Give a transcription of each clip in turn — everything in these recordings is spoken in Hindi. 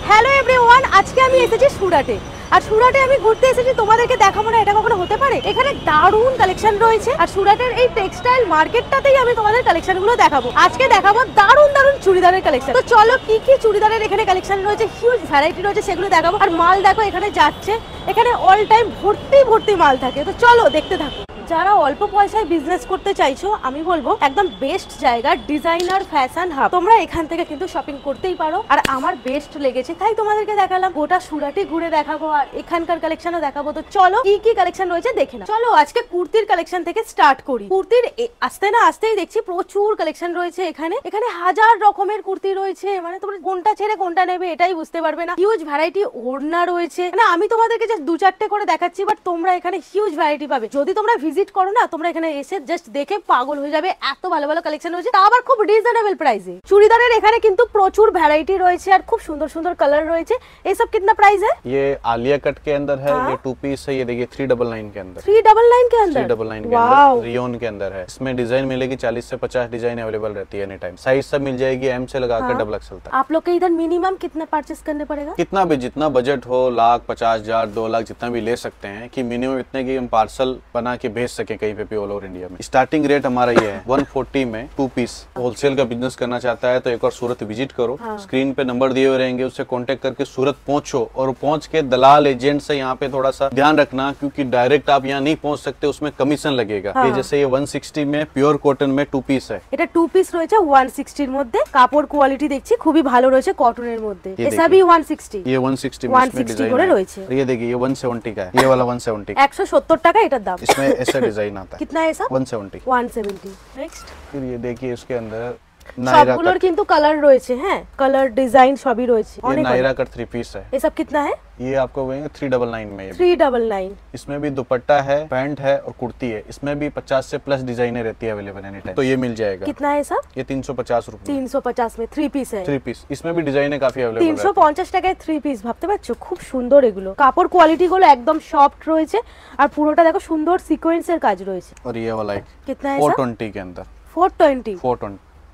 হ্যালো এভরিওয়ান, আজকে আমি এসেছি সুরাটে। আর সুরাটে আমি ঘুরতে এসেছি, তোমাদেরকে দেখাবো না এটা কখনো হতে পারে। এখানে দারুণ কালেকশন রয়েছে আর সুরাটের এই টেক্সটাইল মার্কেটটাতেই আমি তোমাদের কালেকশনগুলো দেখাবো। আজকে দেখাবো দারুণ দারুণ চুড়িদারের কালেকশন। তো চলো কি কি চুড়িদারের এখানে কালেকশন রয়েছে, হিউজ ভ্যারাইটি রয়েছে, সেগুলো দেখাবো। আর মাল দেখো এখানে যাচ্ছে, এখানে অল টাইম ভর্তি ভর্তি মাল থাকে। তো চলো দেখতে থাকো। যারা অল্প পয়সায় বিজনেস করতে চাইছো, আমি বলবো একদম বেস্ট জায়গা ডিজাইনার ফ্যাশন হাব। তোমরা এখান থেকে কিন্তু শপিং করতেই পারো। আর আমার বেস্ট লেগেছে তাই তোমাদেরকে দেখালাম। গোটা সুরাটে ঘুরে দেখাবো আর এখানকার কালেকশনও দেখাবো। তো চলো কি কি কালেকশন রয়েছে দেখে নাও। চলো আজকে কুর্তির কালেকশন থেকে স্টার্ট করি। কুর্তির আসতে না আসতেই দেখছি প্রচুর কালেকশন রয়েছে এখানে। এখানে হাজার রকমের কুর্তি রয়েছে, মানে তোমরা কোনটা ছেড়ে কোনটা নেবে এটাই বুঝতে পারবে না। হিউজ ভ্যারাইটি ওড়না রয়েছে। মানে আমি তোমাদেরকে জাস্ট দু চারটে করে দেখাচ্ছি, বাট তোমরা এখানে হিউজ ভ্যারাইটি পাবে। যদি তোমরা ভিজিট করো না, তোমরা এখানে এসে জাস্ট দেখে পাগল হয়ে যাবে। এত ভালো ভালো কালেকশন রয়েছে, তা আবার খুব রিজনেবল প্রাইসে। চুড়িদারের এখানে কিন্তু প্রচুর ভ্যারাইটি রয়েছে আর খুব সুন্দর সুন্দর কালার রয়েছে। ये सब कितना प्राइस है? ये आलिया कट के अंदर है। ये 2 पीस है। ये देखिए 399 के अंदर। 399 के अंदर 399 के अंदर रियोन के अंदर है। इसमें डिजाइन मिलेगी 40 से 50 डिजाइन अवेलेबल रहती है एनी टाइम। साइज सब मिल जाएगी, एम से लगाकर डबल एक्सल तक। आप लोग के इधर मिनिमम कितना परचेस करने पड़ेगा? कितना भी, जितना बजट हो, 1,50,000 2 लाख जितना भी ले सकते हैं, कि मिनिमम इतने की हम पार्सल बना के भेज सके कहीं पे भी ऑल ओवर इंडिया में। स्टार्टिंग रेट हमारा ये है 140 में 2 पीस। होलसेल का बिजनेस करना चाहता है तो एक बार सूरत विजिट करो। स्क्रीन पे नंबर दिए हुए रहेंगे, उससे कांटेक्ट करके सूरत पहुंचो। और पहुंच के दलाल एजेंट से यहाँ पे थोड़ा सा ध्यान रखना, क्योंकि डायरेक्ट आप यहाँ नहीं पहुंच सकते, उसमें कमीशन लगेगा। ये जैसे ये 160 में प्योर कॉटन में 2 पीस है। এটা 2 পিস রয়েছে 160 এর মধ্যে। কাপড় কোয়ালিটি দেখছি খুবই ভালো রয়েছে কটনের মধ্যে। ये এসবই 160। ये 160 में इसमें 160 डिजाइन করে है। রয়েছে। ये देखिए ये 170 का है। ये वाला 170 170 টাকা এটার দাম। इसमें ऐसा डिजाइन आता है। कितना है ऐसा? 170। 170। नेक्स्ट फिर ये देखिए इसके अंदर नायरा সবগুলোর कट। কিন্তু কালার রয়েছে। হ্যাঁ, কালার ডিজাइन সবই রয়েছে। ये नायरा कट 3 पीस है। ये सब कितना है? ये आपको वही 399 में। ये 399। इसमें भी दुपट्टा है, पैंट है और कुर्ती है। इसमें भी 50 से प्लस डिजाइनें रहती है अवेलेबल एनी टाइम। तो ये मिल जाएगा। कितना है सब? ये 350 रुपए। 350 में 3 পিস है। 3 पीस। इसमें भी डिजाइनें काफी अवेलेबल है। 350 টাকায় 3 পিস, ভাবতে পারছো? খুব সুন্দর এগুলো। কাপড় কোয়ালিটি গুলো একদম সফট রয়েছে আর পুরোটা দেখো সুন্দর সিকোয়েন্সের কাজ রয়েছে। और ये वाला एक कितना है 420 के अंदर। 420। 420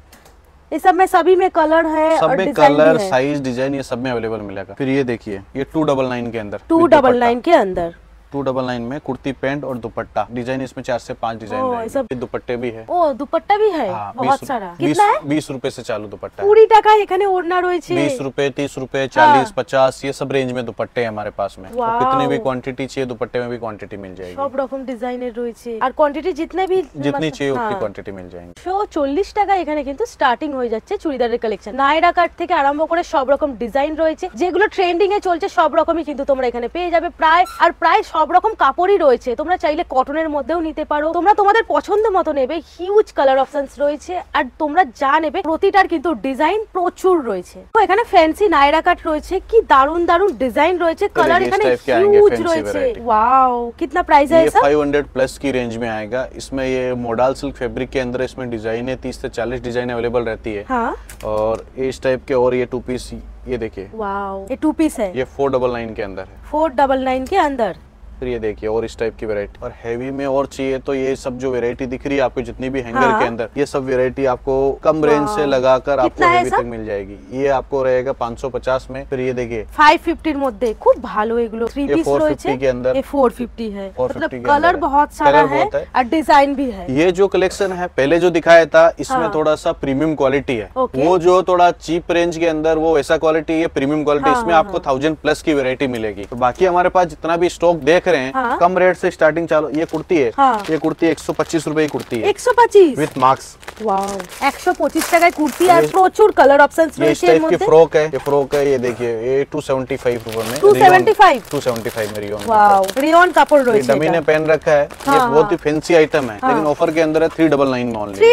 ये सब में सभी में कलर है सब और में डिजाइन कलर, भी है। साइज, डिजाइन ये सब में अवेलेबल मिलेगा। फिर ये देखिए ये 299 के अंदर। 299 के अंदर 299 में कुर्ती, पैंट और दुपट्टा। डिजाइन इसमें 4 से 5 डिजाइन रहेंगे। ये दुपट्टे भी है। ও দুপাট্টা भी है। हाँ, बहुत सारा। कितना है? 20 रुपए से चालू दुपट्टा है। 20 টাকায় এখানে ওড়না রয়েছে। 20 रुपए, 30 रुपए, 40, 50 ये सब रेंज में दुपट्टे हैं हमारे पास में। तो वाओ। कितनी भी क्वांटिटी चाहिए दुपट्टे में भी क्वांटिटी मिल जाएगी। সব রকম ডিজাইনের রয়েছে আর কোয়ান্টিটি जितने भी जितनी चाहिए उतनी क्वांटिटी मिल जाएंगी। 140 টাকা এখানে কিন্তু স্টার্টিং হয়ে যাচ্ছে চুড়িদারের কালেকশন। নায়রা কাট থেকে আরম্ভ করে সব রকম ডিজাইন রয়েছে, যেগুলো ট্রেন্ডিং এ চলছে সব রকমই কিন্তু তোমরা এখানে পেয়ে যাবে। প্রায় সব রকম কাপড়ই রয়েছে। তোমরা চাইলে কটনের মধ্যেও নিতে পারো, তোমরা তোমাদের পছন্দ মতো নেবে। হিউজ কালার অপশনস রয়েছে আর তোমরা যা নেবে প্রতিটার কিন্তু ডিজাইন প্রচুর রয়েছে। তো এখানে ফ্যান্সি নায়রা কাট রয়েছে, কি দারুন দারুন ডিজাইন রয়েছে, কালার এখানে হিউজ রয়েছে। ওয়াও, कितना प्राइस है ये इसका? 500 प्लस की रेंज में आएगा। इसमें ये मॉडल सिल्क फैब्रिक के अंदर इसमें डिजाइन है 30 से 40 डिजाइन अवेलेबल रहती है। हाँ। और इस टाइप के और ये 2 पीस ये देखिए। वाओ, ये 2 पीस है। ये 499 के अंदर है। 499 के अंदर। फिर ये देखिए और इस टाइप की वैरायटी। और हैवी में और चाहिए तो ये सब जो वैरायटी दिख रही है आपको, जितनी भी हैंगर के अंदर, ये सब वैरायटी आपको कम रेंज से लगाकर आपको हैवी तक मिल जाएगी। ये आपको रहेगा 550 में। फिर ये देखिए 550 এর মধ্যে খুব ভালো এগুলো 3 পিস রয়েছে। 450 के अंदर। ये 450 है। 450 मतलब के कलर अंदर बहुत सारा है और डिजाइन भी है। ये जो कलेक्शन है पहले जो दिखाया था इसमें थोड़ा सा प्रीमियम क्वालिटी है। वो जो थोड़ा चीप रेंज के अंदर वो ऐसा क्वालिटी है प्रीमियम क्वालिटी। इसमें आपको 1000 प्लस की वैरायटी मिलेगी। तो बाकी हमारे पास जितना भी स्टॉक देख रहे हैं कम रेट से स्टार्टिंग चालू। ये कुर्ती है। ये कुर्ती 125 रुपए की कुर्ती है। 125 विथ मार्क्स। वाओ, 125 টাকায় কুর্তি আর প্রচুর কালার অপশনস ये इस রয়েছে এর टाइप की মধ্যে। फ्रॉक है। ये फ्रॉक है। ये देखिए ये 275 रुपए में। 275 275 में रियोन। वाओ, रियोन কাপড় রয়েছে। डमी ने पहन रखा है। ये बहुत ही फैंसी आइटम है, लेकिन ऑफर के अंदर है 399 में ओनली।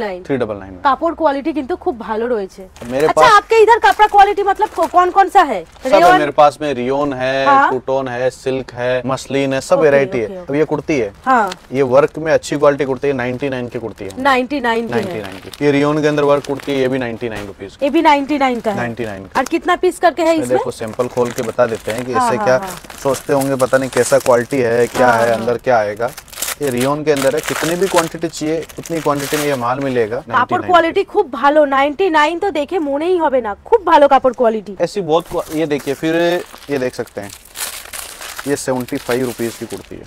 399 में। কাপড় কোয়ালিটি কিন্তু খুব ভালো রয়েছে। मेरे अच्छा, पास आपके इधर कपड़ा क्वालिटी मतलब कौन सा है? सब है मेरे पास में। रियोन है, कूटोन है, सिल्क है, मसलिन है, सब वैरायटी है। अब ये कुर्ती है। हाँ। ये वर्क में अच्छी क्वालिटी कुर्ती है। 99 की कुर्ती है। 99 की है। 99 की। ये रियोन के अंदर वर्क कुर्ती है। ये भी 99 रुपीज। ये भी 99 का है। 99 का। और कितना पीस करके है इसमें? देखो सैंपल खोल के बता देते हैं कि इससे क्या सोचते होंगे, पता नहीं कैसा क्वालिटी है, क्या है अंदर क्या आएगा। ये रियोन के अंदर है, कितनी भी क्वांटिटी चाहिए उतनी क्वांटिटी में ये माल मिलेगा। কাপড় কোয়ালিটি খুব ভালো, 99 তো দেখে মনেই হবে না, খুব ভালো কাপড় কোয়ালিটি। ऐसी बहुत, ये देखिए फिर ये देख सकते हैं, ये 75 रुपीज की कुर्ती है।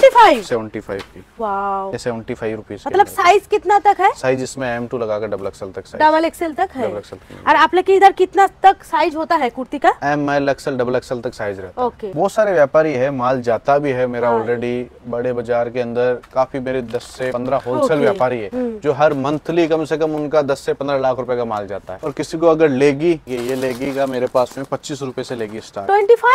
75 की। वाओ, ये 75 रुपीज। मतलब साइज कितना तक है? साइज इसमें M2 लगाकर डबल एक्सएल तक साइज। डबल एक्सएल तक है। Double XL. और आप लोग के इधर कितना तक साइज होता है कुर्ती का? ML XL डबल एक्सएल तक साइज रहता है। ओके। बहुत सारे व्यापारी है, माल जाता भी है मेरा ऑलरेडी बड़े बाजार के अंदर। काफी मेरे 10 से 15 होलसेल व्यापारी है जो हर मंथली कम से कम उनका 10 से 15 लाख रुपए का माल जाता है। और किसी को अगर लेगी, ये लेगी का मेरे पास में 25 रुपए से लेगी स्टार्ट।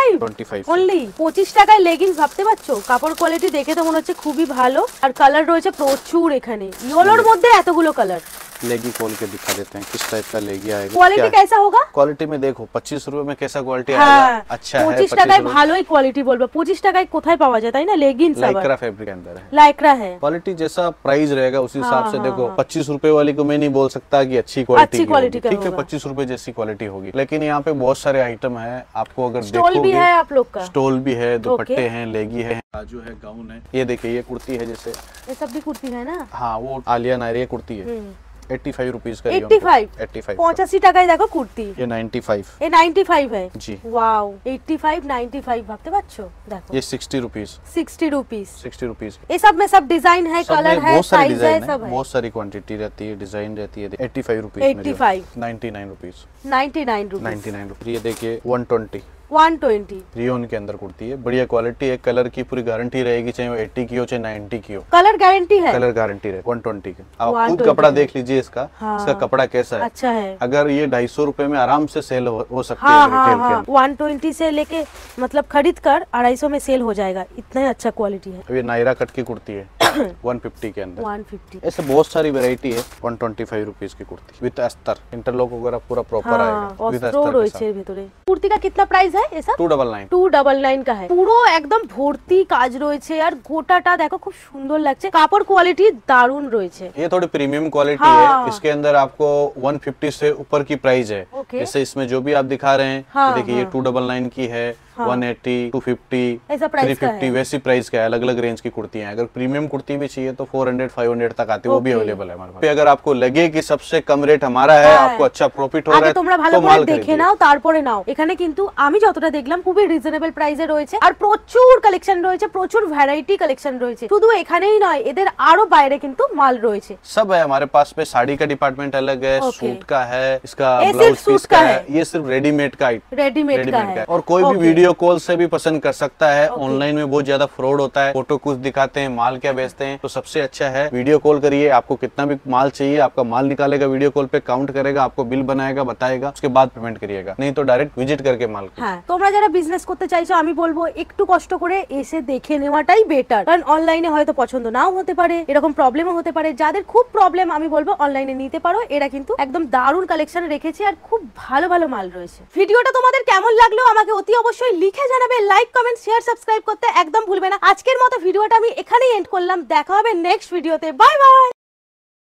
25 ओनली 25 টাকায় লেগিংস ভাবতে পারছো? কাপড় কোয়ালিটি দেখে তো মনে হচ্ছে খুবই ভালো, আর কালার রয়েছে প্রচুর এখানে। ইয়েলোর মধ্যে এতগুলো কালার। लेगी खोल के दिखा देते हैं किस टाइप का लेगी आएगा। क्वालिटी कैसा होगा? क्वालिटी में देखो 25 रुपए में कैसा क्वालिटी হ্যাঁ, आएगा। अच्छा है 25 টাকায় ভালোই কোয়ালিটি বলবো। 25 টাকায় কোথায় পাওয়া যায় তাই না? লেগিংস लाइक्रा फैब्रिक के अंदर है। लाइक्रा है। क्वालिटी जैसा प्राइस रहेगा उसी हिसाब से देखो। 25 रुपए वाली को मैं नहीं बोल सकता कि अच्छी क्वालिटी का ठीक है, 25 रुपए जैसी क्वालिटी होगी। लेकिन यहाँ पे बहुत सारे आइटम है, आपको अगर स्टॉल भी है आप लोग का? स्टॉल भी है, दुपट्टे हैं, लेगी है, बाजू है, गाउन है। ये देखिए ये कुर्ती है, जैसे ये सब भी कुर्ती है ना? हाँ वो आलिया नायरी कुर्ती है। 85 रुपीज का। 85 85 টাকায় দেখো কুর্তি। ये 95। ये 95 है जी। वाओ 85 95 ভাবতে পারছো? দেখো ये 60 रुपीज। 60 रुपीज। 60 रुपीज। ये सब में सब डिजाइन है, कलर है, साइज है, सब है। बहुत सारी क्वांटिटी रहती है, डिजाइन रहती है। 85 रुपीज। 85 99 रुपीज। 99 रुपीज। 99 रुपीज। ये देखिए 120 120 रियोन के अंदर कुर्ती है, बढ़िया क्वालिटी है, कलर की पूरी गारंटी रहेगी, चाहे वो 80 की हो चाहे 90 की हो। कलर गारंटी है? कलर गारंटी रहे 120 की। आप खुद कपड़ा देख लीजिए इसका। हाँ। इसका कपड़ा कैसा है? अच्छा है। अगर ये 250 रुपए में आराम से सेल हो सकती हाँ, है रिटेल के अंदर। 120 से लेके मतलब खरीद कर 250 में सेल हो जाएगा, इतना अच्छा क्वालिटी है। अब ये नायरा कट की कुर्ती है 150 के अंदर। 150 ऐसे बहुत सारी वैरायटी है। 125 रुपीज की कुर्ती विद अस्तर, इंटरलॉक वगैरह पूरा प्रॉपर आएगा विद अस्तर के साथ। ভিতরে কুর্তি का कितना प्राइस है? ऐसा 299 299 का है। পুরো একদম ভর্তি কাজ রয়েছে, আর গোটাটা দেখো খুব সুন্দর লাগছে, কাপড় কোয়ালিটি দারুণ রয়েছে। ये थोड़ी प्रीमियम क्वालिटी हाँ। है। इसके अंदर आपको 150 से ऊपर की प्राइस है। ओके। जैसे इसमें जो भी आप दिखा रहे हैं, हाँ, देखिए ये 299 की है, 180, 250, ऐसा प्राइस का 350 है। वैसी प्राइस का है। अलग अलग रेंज की कुर्तियां हैं। अगर प्रीमियम कुर्ती भी चाहिए तो 400 500 तक आती है, वो भी ओके। अवेलेबल है हमारे पास। अगर आपको लगे कि सबसे कम रेट हमारा है, हाँ। आपको अच्छा प्रॉफिट हो रहा আগে है তোমরা ভালো तो করে माल দেখে खरीदिए। নাও তারপরে নাও। এখানে কিন্তু আমি যতটা দেখলাম খুবই রিজনেবল প্রাইসে রয়েছে, আর প্রচুর কালেকশন রয়েছে, প্রচুর ভ্যারাইটি কালেকশন রয়েছে। শুধু এখানেই নয়, এদের আরো বাইরে কিন্তু মাল রয়েছে। सब है हमारे पास में। साड़ी का डिपार्टमेंट अलग है, ओके। सूट का है, इसका ये ब्लाउज सिर्फ पीस सूट का का है, है। ये सिर्फ रेडीमेड का रेडीमेड का है। और कोई भी ओके। वीडियो कॉल से भी पसंद कर सकता है। ओके। ऑनलाइन में बहुत ज्यादा फ्रॉड होता है, फोटो कुछ दिखाते हैं, माल क्या बेचते हैं। तो सबसे अच्छा है वीडियो कॉल करिए। आपको कितना भी माल चाहिए, आपका माल निकालेगा, वीडियो कॉल पे काउंट करेगा, आपको बिल बनाएगा, बताएगा, उसके बाद पेमेंट करिएगा। नहीं तो डायरेक्ट विजिट करके माल হ্যাঁ, তোমরা যারা বিজনেস করতে চাইছো আমি বলবো একটু কষ্ট করে এসে দেখে নেওয়াটাই বেটার, কারণ অনলাইনে হয়তো পছন্দ নাও হতে পারে, এরকম প্রবলেমও হতে পারে। যাদের খুব প্রবলেম আমি বলবো অনলাইনে নিতে পারো। এরা কিন্তু একদম দারুণ কালেকশন রেখেছে, আর খুব ভালো ভালো মাল রয়েছে। ভিডিওটা তোমাদের কেমন লাগলো আমাকে অতি অবশ্যই লিখে জানাবে। লাইক কমেন্ট শেয়ার সাবস্ক্রাইব করতে একদম ভুলবে না। আজকের মতো ভিডিওটা আমি এখানেই এন্ড করলাম। দেখা হবে নেক্সট ভিডিওতে। Bye by.